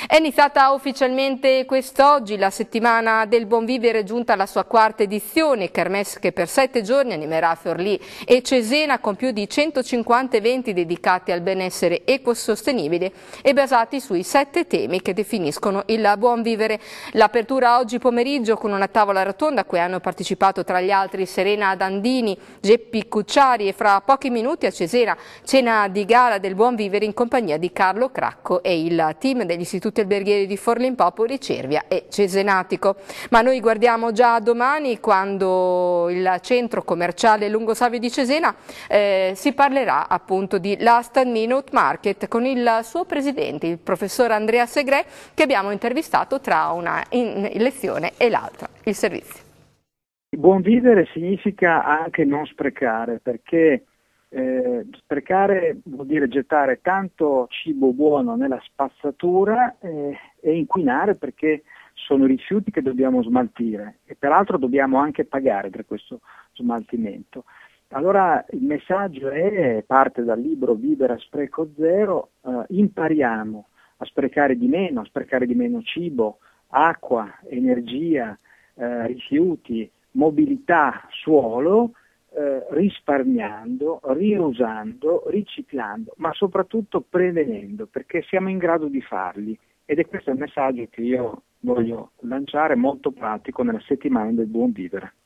È iniziata ufficialmente quest'oggi la settimana del buon vivere, giunta alla sua quarta edizione, kermesse che per 7 giorni animerà Forlì e Cesena con più di 150 eventi dedicati al benessere ecosostenibile e basati sui 7 temi che definiscono il buon vivere. L'apertura oggi pomeriggio con una tavola rotonda a cui hanno partecipato tra gli altri Serena Dandini, Geppi Cucciari e fra pochi minuti a Cesena cena di gala del buon vivere in compagnia di Carlo Cracco e il team degli istituti alberghieri di Forlì Popoli, Cervia e Cesenatico. Ma noi guardiamo già domani, quando il centro commerciale Lungo Savio di Cesena si parlerà appunto di Last Minute Market con il suo presidente, il professor Andrea Segre, che abbiamo intervistato tra una lezione e l'altra. Il servizio. Buon vivere significa anche non sprecare, perché sprecare vuol dire gettare tanto cibo buono nella spazzatura e inquinare, perché sono rifiuti che dobbiamo smaltire e peraltro dobbiamo anche pagare per questo smaltimento. Allora il messaggio parte dal libro Vivere a spreco zero, impariamo a sprecare di meno cibo, acqua, energia, rifiuti, mobilità, suolo, risparmiando, riusando, riciclando, ma soprattutto prevenendo, perché siamo in grado di farli. Ed è questo il messaggio che io voglio lanciare, molto pratico, nella settimana del buon vivere.